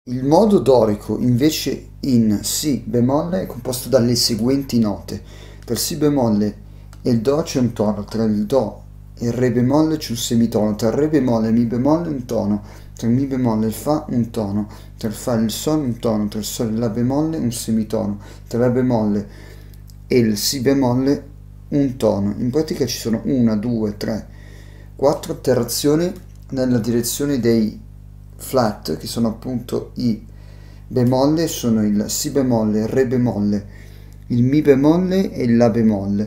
Il modo dorico invece in Si bemolle è composto dalle seguenti note. Tra il Si bemolle e il Do c'è un tono, tra il Do e il Re bemolle c'è un semitono, tra il Re bemolle e il Mi bemolle un tono, tra il Mi bemolle e il Fa un tono, tra il Fa e il Sol un tono, tra il Sol e il La bemolle un semitono, tra il La bemolle e il Si bemolle un tono. In pratica ci sono 1, 2, 3, 4 alterazioni nella direzione dei flat, che sono appunto i bemolle, sono il Si bemolle, il Re bemolle, il Mi bemolle e il La bemolle.